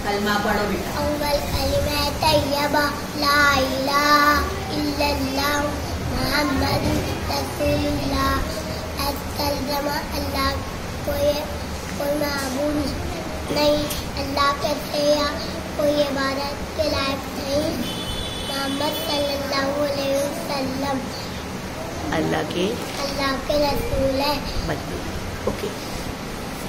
कलमा पढ़ो बेटा। अव्वल कलिमा तैयबा ला इलाहा इल्लल्लाह मुहम्मद रसूलुल्लाह। तर्जुमा अल्लाह कोई माबूद नहीं अल्लाह के सिवा, कोई इबादत के लायक नहीं मोहम्मद सल्लल्लाहु अलैहि वसल्लम अल्लाह के रसूल है। ओके।